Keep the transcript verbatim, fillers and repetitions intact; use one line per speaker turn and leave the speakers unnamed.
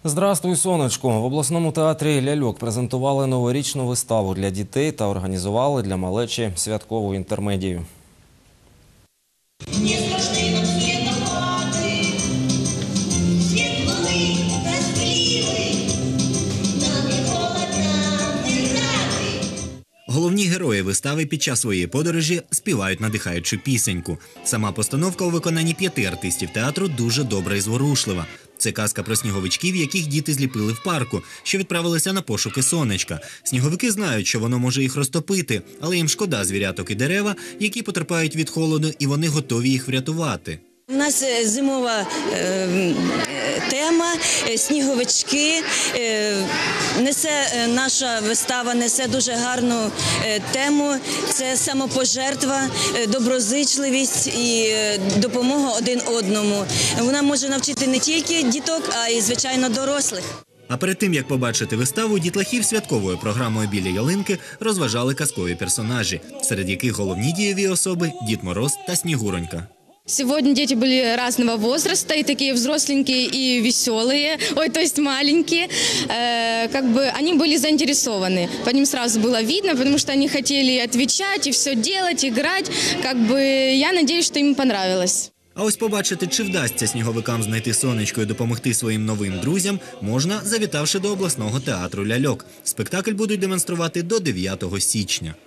Здравствуй, сонечко! В обласному театрі «Ляльок» презентували новорічну виставу для дітей та організували для малечі святкову інтермедію.
Головні герої вистави під час своєї подорожі співають надихаючу пісеньку. Сама постановка у виконанні п'яти артистів театру дуже добра і зворушлива. Це казка про сніговичків, яких діти зліпили в парку, що відправилися на пошуки сонечка. Сніговики знають, що воно може їх розтопити, але їм шкода звіряток і дерева, які потерпають від холоду, і вони готові їх врятувати.
У нас зимова е, тема, сніговички. Е, несе, наша вистава несе дуже гарну е, тему. Це самопожертва, е, доброзичливість і е, допомога один одному. Вона може навчити не тільки діток, а й, звичайно, дорослих.
А перед тим, як побачити виставу, дітлахів святковою програмою біля ялинки розважали казкові персонажі, серед яких головні дієві особи – Дід Мороз та Снігуронька.
Сегодня дети были разного возраста, и такие взросленькие, и веселые, ой, то есть маленькие. Э, как бы они были заинтересованы. По ним сразу было видно, потому что они хотели отвечать и все делать, играть. Как бы я надеюсь, что им понравилось.
А ось побачити, чи вдасться сніговикам знайти сонечко і допомогти своїм новим друзям, можна, завітавши до обласного театру «Ляльок». Спектакль будуть демонструвати до дев'ятого січня.